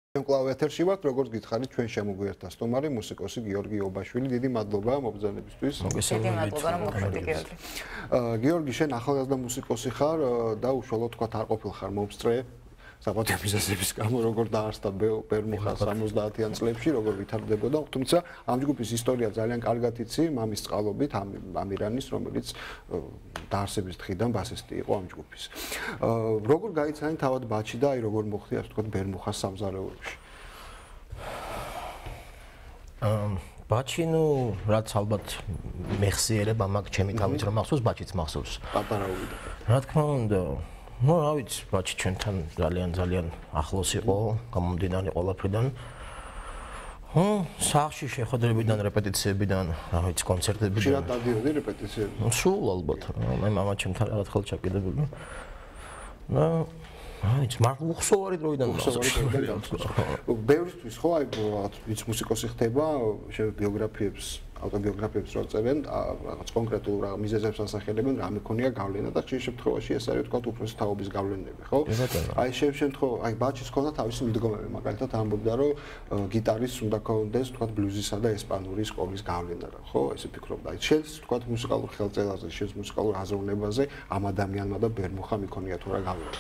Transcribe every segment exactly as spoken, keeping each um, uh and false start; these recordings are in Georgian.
კლავ ეთერში ვართ, როგორც გითხარით, ჩვენ შემოგვიერთდა სტუმარი, მუსიკოსი გიორგი ობაშვილი. დიდი მადლობა მოგზაურობისთვის. დიდი მადლობა, რომ მოხვედი გიორგი. გიორგი, შენ ახალგაზრდა მუსიკოსი ხარ და უშუალოდ თქვა არ ყოფილ ხარ მომსწრე საბადოების მიზეზების გამო, როგორ დაარსდა ბერმუხა სამოცდაათიან წლებში, როგორ ვითარდებოდა, თუმცა ამ ჯგუფის ისტორია ძალიან კარგად იცი, მამის წყალობით, ამირანის, რომელიც დაარსების დღიდან ბასისტი იყო ამ ჯგუფის. როგორ გაიცანი თავად ბაჩი და აი როგორ მოხდი ასე ვთქვათ ბერმუხას სამზარეულოში? ბაჩი, ნუ რაც ალბათ მეხსიერება მაქვს ჩემი თავით რომ მახსოვს, ბაჩიც მახსოვს. პატარაობიდან. რა თქმა უნდა, ну, რა ვიცი, ბაჩი ჩვენთან ძალიან ძალიან ახლოს იყო, გამომდინარე ყველაფრიდან. ხო, სახლში შეხვედრებიდან, რეპეტიციებიდან, რა ვიცი, კონცერტებიდან. ხშირად დადიოდი რეპეტიციებში? სულ ალბათ, მე მამა ჩემთან რაღაც ხელ ჩაკიდებული. და რა ვიცი, მაგრამ უხსოვარი დროიდან უხსოვარი დროიდან გავხსოვს. ბევრისთვის ხო, აი, ვინც მუსიკოსი ხდება, შევ ბიოგრაფიებს ავტობიოგრაფიებს რო წერენ, რაღაც კონკრეტულ რა მიზეზებს ასახელებენ, რა მეკონია გავლენა და ხშირ შემთხვევაში ეს არის ვთქვათ უფროსი თაობის გავლენები, ხო? აი შენ შემთხვევა, აი ბაჩის ქონდა თავისი მიდგომები, მაგალითად ამბობდა, რომ გიტარის უნდა ქონდეს ვთქვათ ბლუზისა და ესპანური სკოლის გავლენა, ხო? ესე ფიქრობდა. აი შენ ვთქვათ მუსიკალურ ხელწერაზე, შენ მუსიკალურ აზროვნებაზე ამ ადამიანმა და ბერმუხამ იქონია თუ რა გავლენა?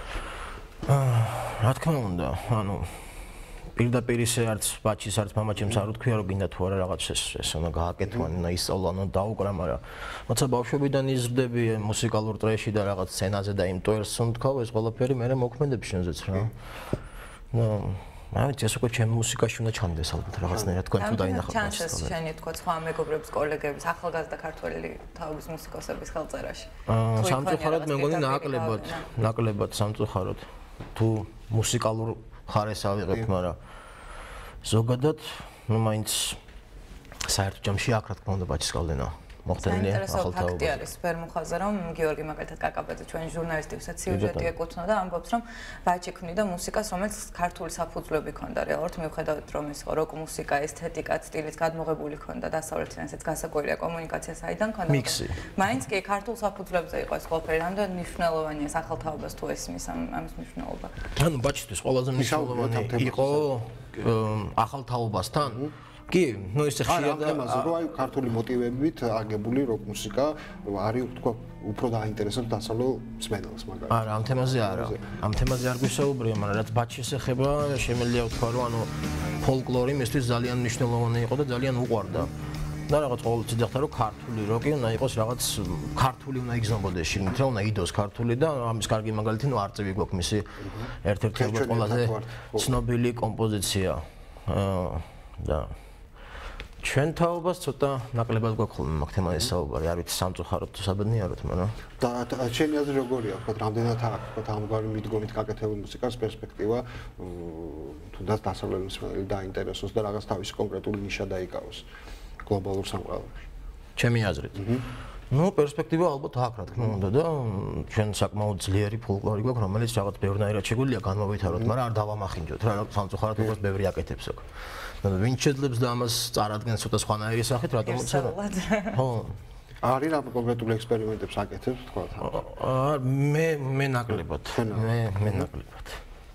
რა თქმა უნდა, ანუ პირდაპირ ისე არც ბაჩის არც მამაჩემს არ უთქვია რომ გინდა თუ არა რაღაც ეს ეს უნდა გააკეთო, უნდა ისწავლა, უნდა დაუკრა, მაგრამ როცა ბავშვობიდან იზრდები მუსიკალურ ტრეში და რაღაც სცენაზე და იმ ტვერს უნდა ეს ყველაფერი მე მოქმედებს შენზეც რა. ნუ რა ვიცი, ეს უკვე ჩემ მუსიკაში უნდა ჩანდეს ალბათ რაღაცნაირად თქვენ თუ დაინახავთ. ჩანს შენი თქვა სხვა მეგობრების, კოლეგების, ახალგაზრდა ქართველი თაობის მუსიკოსების ხელწერაში. სამწუხაროდ მე მგონი ნაკლებად, ნაკლებად სამწუხაროდ თუ მუსიკალურ ხარეს ავიღებ, მაგრამ ზოგადად, ну, მაინც საერთო ჯამში აქ რა თქმა უნდა ბაჩის გავლენა მოხდენია ახალთაობა. ფაქტი არის ბერმუხაზე, რომ გიორგი მაგალითად კაკაბაძე ჩვენი ჟურნალისტებსაც სიუჟეტი ეკუთვნოდა, ამბობს, რომ ბაჩი ქმნიდა მუსიკას, რომელიც ქართული საფუძვლები ჰქონდა. რეალურად მიუხედავად რომ ის როკ მუსიკა, ესთეტიკა, სტილით გადმოღებული ჰქონდა დასავლეთიდან, ესეც გასაკვირია კომუნიკაცია საიდან ჰქონდა. მიქსი. მაინც კი ქართულ საფუძვლებზე იყო ეს ყველაფერი, რამდენ მნიშვნელოვანია ეს ახალთაობას თუ ესმის ამის მნიშვნელობა. ანუ ბაჩისთვის ყველაზე მნიშვნელოვანი იყო ახალთაობასთან. კი, ну ისე ხშირად ამაზე რო აი ქართული მოტივებით აგებული როკ მუსიკა არის თქვა უფრო დაინტერესებს დასავლელ მსმენელს მაგალითად. არა, ამ თემაზე არა. ამ თემაზე არ გვისაუბრია, მაგრამ რაც ბაჩის ეხება, შემიძლია ვთქვა, რომ ანუ ფოლკლორი მისთვის ძალიან მნიშვნელოვანი იყო და ძალიან უყვარდა. და რაღაც ყოველთვის ძახდა, რომ ქართული როკი უნდა იყოს რაღაც ქართული უნდა იგზნობოდეს შიგნით, რა უნდა იდოს ქართული და ამის კარგი მაგალითი, ну არწივი გვაქვს მისი ერთ-ერთი ალბათ ყველაზე ცნობილი კომპოზიცია. და ჩვენ თაობას ცოტა ნაკლებად გვაქვს ხოლმე მაგ თემაზე საუბარი, არ ვიცი სამწუხაროდ თუ საბედნიეროდ, მაგრამ და შენი აზრი როგორია, ვთქვათ, რამდენად აქვს ვთქვათ ამგვარი მიდგომით გაკეთებული მუსიკას პერსპექტივა, თუნდაც დასავლელი მსმენელი დაინტერესოს და რაღაც თავისი კონკრეტული ნიშა დაიკავოს გლობალურ სამყაროში. ჩემი აზრით. ну, პერსპექტივა ალბათ აქვს, რა თქმა უნდა და ჩვენ საკმაოდ ძლიერი ფოლკლორი გვაქვს, რომელიც რაღაც ბევრნაირად შეგვიძლია განმოვითაროთ, მაგრამ არ დავამახინჯოთ რა, სამწუხაროდ უბრალოდ ბევრი აკეთებს აქ. ვინ შეძლებს და ამას წარადგენს ცოტა სხვანაირი სახით, რატომაც არა? ხო. არის რა კონკრეტული ექსპერიმენტებს აკეთებს, თქვათ? აა მე მე ნაკლებად. მე მე ნაკლებად.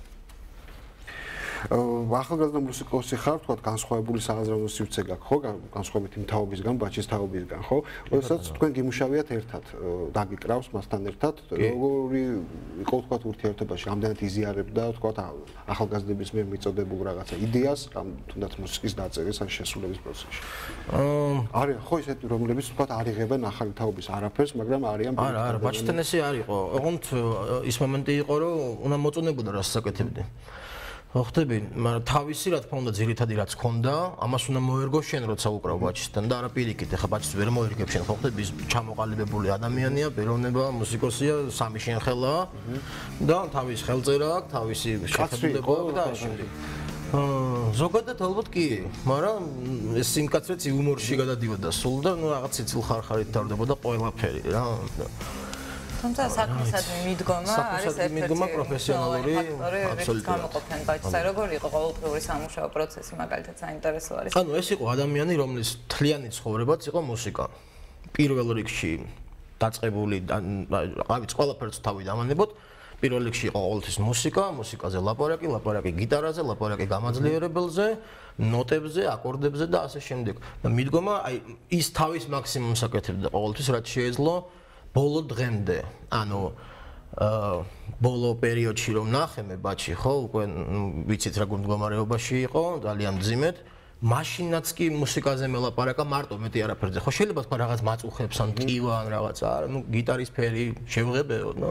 ახალგაზრდა მუსიკოსი ხარ, თქვათ, განსხვავებული სააზროვნო სივრცე გაქვს, ხო? განსხვავებით იმ თაობისგან, ბაჩის თაობისგან, ხო? როდესაც თქვენ გიმუშავიათ ერთად, დაგიკრავს მასთან ერთად, როგორი იყო თქვათ ურთიერთობაში, ამდენად იზიარებდა, თქვათ, ახალგაზრდების მიერ მიწოდებულ რაღაცა იდეას, თუნდაც მუსიკის დაწერის ან შესრულების პროცესში. აა არის ხო ისეთი, რომლებიც თქვათ, არ იღებენ ახალი თაობის არაფერს, მაგრამ არიან არა, არა, ბაჩთან ესე არ იყო. ოღონდ ის მომენტი იყო, რომ უნდა მოწონებოდა რასაც აკეთებდი. ხო ხტები, მაგრამ თავისი რა თქმა უნდა ძირითადი რაც ქონდა, ამას უნდა მოერგო შენ როცა უკრავ ბაჩისთან და არა პირიქით, ეხა ბაჩის ვერ მოერგებ შენ, ხო ხტები, ის ჩამოყალიბებული ადამიანია, პიროვნება, მუსიკოსია, სამი შენხელა და თავის ხელწერა აქვს, თავისი შეხედულება და შემდეგ. აა ზოგადად ალბათ კი, მაგრამ ეს სიმკაცრეც იუმორში გადადიოდა სულ და ნუ რაღაც სიცილ ხარხარით თავდებოდა ყველაფერი რა. თუმცა საქმისადმი მიდგომა არის მიდგომა პროფესიონალური აბსოლუტურად გამოყოფენ ბაჩსა, როგორი იყო ყოველდღიური სამუშაო პროცესი, მაგალითად საინტერესო არის. ანუ ეს იყო ადამიანი, რომლის თლიანი ცხოვრებაც იყო მუსიკა. პირველ რიგში დაწყებული, რა ვიცი, ყველაფერს თავი დავანებოთ, პირველ რიგში იყო ყოველთვის მუსიკა, მუსიკაზე ლაპარაკი, ლაპარაკი გიტარაზე, ლაპარაკი გამაძლიერებელზე, ნოტებზე, აკორდებზე და ასე შემდეგ. და მიდგომა აი ის თავის მაქსიმუმს აკეთებდა ყოველთვის, რაც შეეძლო ბოლო დღემდე. ანუ აა ბოლო პერიოდში რომ ნახე მე ბაჩი, ხო, უკვე ვიცით რა მდგომარეობაში იყო, ძალიან მძიმედ. მაშინაც კი მუსიკაზე მელაპარაკა მარტო მეტი არაფერზე. ხო შეიძლება თქვა რაღაც მაწუხებს ან ტკივა ან რაღაცა, არა, ნუ გიტარის ფერი შევღებეო, ნუ.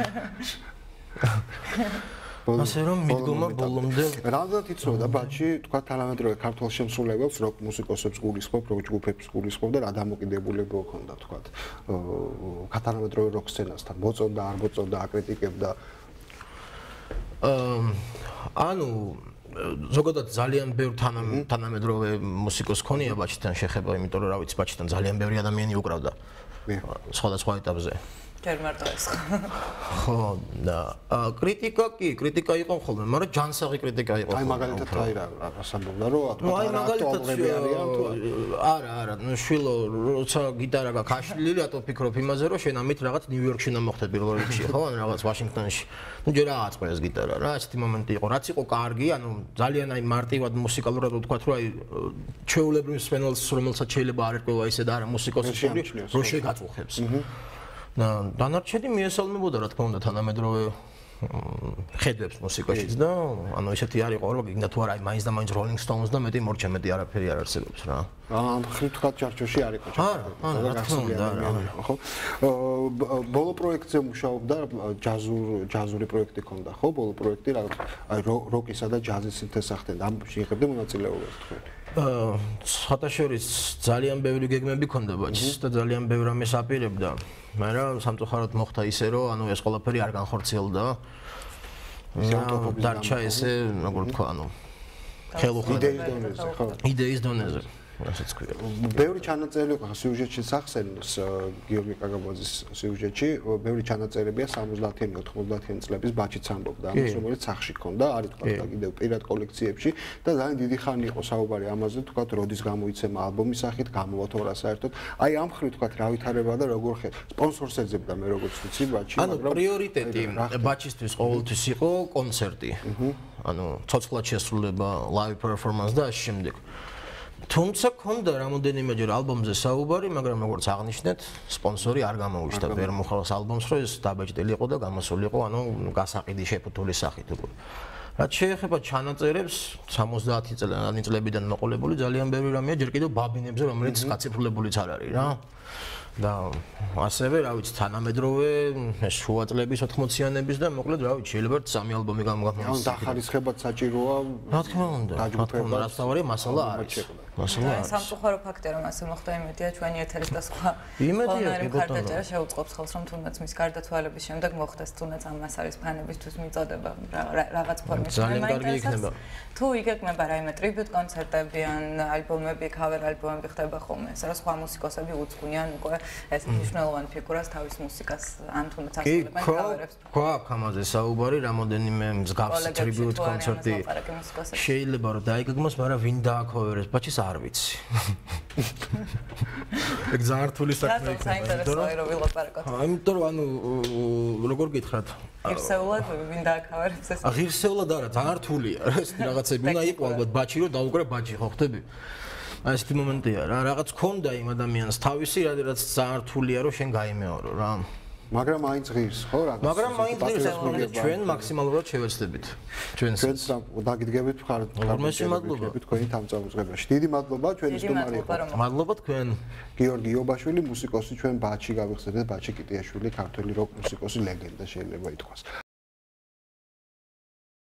ასე რომ მიდგომა ბოლომდე რამდენად იცოდა ბაჩი, თქვა თანამედროვე ქართულ შემსრულებელს, როკ მუსიკოსებს გულისხმობ, როკ ჯგუფებს გულისხმობ და რა დამოკიდებულება ჰქონდა, თქვა, თანამედროვე როკ სცენასთან, მოწონდა, არ მოწონდა, აკრიტიკებდა. აა ანუ ზოგადად ძალიან ბევრ თანამედროვე მუსიკოს ქონია ბაჩთან შეხება, იმიტომ რომ რა ვიცი, ბაჩთან ძალიან ბევრი ადამიანი უკრავდა სხვადასხვა ეტაპზე. ჯერ მარტო ეს. ხო, და კრიტიკა კი, კრიტიკა იყო ხოლმე, მაგრამ ჯანსაღი კრიტიკა იყო. აი მაგალითად აი რა ასამბობდა რომ აი მაგალითად არა, არა, ნუ შვილო, როცა გიტარა გაქვს აშლილი, რატო ფიქრობ იმაზე, რომ შენ ამით რაღაც ნიუ-იორკში უნდა მოხდე პირველ რიგში, ხო, ან რაღაც ვაშინგტონში. ნუ ჯერ რა აწყო ეს გიტარა, რა, ესეთი მომენტი იყო, რაც იყო კარგი, ანუ ძალიან აი მარტივად მუსიკალურად ვთქვათ, რომ აი ჩვეულებრივ მსმენელს, რომელსაც შეიძლება არ ერკვევა ისე და არა მუსიკოსები, რო შეგაწუხებს. და დანარჩენი მიესალმებოდა რა თქმა უნდა თანამედროვე ხედვებს მუსიკაშიც და ანუ ესეთი არ იყო რომ გინდა თუ არა აი მაინც და მაინც Rolling Stones და მეტი მორჩა მეტი არაფერი არ არსებობს რა. აა ხრივ ჩარჩოში არ იყო ჩარჩოში. ხო? ბოლო პროექტზე მუშაობდა ჯაზურ ჯაზური პროექტი ქონდა ხო? ბოლო პროექტი რაღაც აი როკისა და ჯაზის სინთეზახდენ და ამ შეიხებდა მონაწილეობას თქვენ. აა ხათაშორის ძალიან ბევრი გეგმები ქონდა ბაჩის და ძალიან ბევრ ამას აპირებდა. მაგრამ სამწუხაროდ მოხდა ისე რომ ანუ ეს ყველაფერი არ განხორციელდა. დარჩა ესე, როგორ თქვა, ანუ ხელუხლად იდეის დონეზე, ხო? იდეის დონეზე. რასაც ქვია. ბევრი ჩანაწერი იყო სიუჟეტში სახსენს გიორგი კაგაბაძის სიუჟეტში, ბევრი ჩანაწერებია სამოცდაათიანი ოთხმოცდაათიანი წლების ბაჩიც ამბობდა ამას, რომელიც სახში ქონდა, არის თქვა და კიდევ პირად კოლექციებში და ძალიან დიდი ხანი იყო საუბარი ამაზე, თქვა როდის გამოიცემა ალბომის სახით, გამოვა თუ არა საერთოდ. აი ამ ხრივ თქვა რა ვითარება და როგორ ხე სპონსორს ეძებდა მე როგორც ვიცი ბაჩი, მაგრამ ანუ პრიორიტეტი ბაჩისთვის ყოველთვის იყო კონცერტი. ანუ ცოცხლად შესრულება, live performance და ასე შემდეგ. თუმცა ქონდა რამოდენიმეჯერ ალბომზე საუბარი, მაგრამ როგორც აღნიშნეთ, სპონსორი არ გამოუჩნდა. ვერ მოხალხს ალბომს, რომ ეს დაბეჭდილი იყო და გამოსულიყო, ანუ გასაყიდი შეფუთული სახით უკვე. რაც შეეხება ჩანაწერებს, სამოცდაათი წლებიდან მოყოლებული ძალიან ბევრი რამეა, ჯერ კიდევ ბაბინებზე, რომელიც გაციფრულებულიც არ არის რა. და ასევე, რა ვიცი, თანამედროვე ეს შუა წლების ოთხმოციანების და მოკლედ, რა ვიცი, შეიძლება სამი ალბომი გამოგახსნას. ანუ დახარისხებად საჭიროა. რა თქმა უნდა, რა თქმა უნდა, რაც თავარია მასალა არის. მასალა არის. სამწუხარო ფაქტია, რომ ასე მოხდა, იმედია ჩვენი ეთერის და სხვა. იმედია, კი ბატონო. ხარდაჭერა შეუწყობს ხელს, რომ თუნდაც მის გარდაცვალების შემდეგ მოხდეს თუნდაც ამას არის ფანებისთვის მიწოდება რაღაც ფორმაში. ძალიან კარგი იქნება. თუ იგეგმება რაიმე ტრიბიუტ კონცერტები ან ალბომები, cover ალბომები ხდება ხოლმე, ეს რა სხვა მუსიკოსები უძღვნიან უკვე ეს მნიშვნელოვანი ფიგურას თავის მუსიკას ან თუნდაც ასრულებენ cover-ებს. გვაქვს ამაზე საუბარი, რამოდენიმე მსგავს ტრიბიუტ კონცერტი შეიძლება რომ დაიგეგმოს, მაგრამ ვინ დააკოვერებს, ბაჩის არ ვიცი. ეგ ძალიან რთული საქმე იქნება, იმიტომ რომ ვილაპარაკოთ. ამიტომ რომ ანუ როგორ გითხრათ? ღირსეულად ვინ დააკავერებს ეს? ღირსეულად არა, ძალიან რთულია რა ეს რაღაცები უნდა იყო ალბათ ბაჩი რომ დაუკრა ბაჩი ხო ხდები? აი ესეთი მომენტია რა, რაღაც ქონდა იმ ადამიანს თავისი, რაც ძალიან რთულია რომ შენ გაიმეორო რა. მაგრამ მაინც ღირს, ხო რა? მაგრამ მაინც ღირს, ჩვენ მაქსიმალურად შევეცდებით. ჩვენს დაგიდგებით ხარ. მადლობა თქვენი თამწამოწყებაში. დიდი მადლობა ჩვენი სტუმარი იყო. მადლობა თქვენ. გიორგი იობაშვილი, მუსიკოსი, ჩვენ ბაჩი გავიხსენეთ, ბაჩი კიტიაშვილი, ქართველი როკ მუსიკოსი ლეგენდა შეიძლება ითქვას.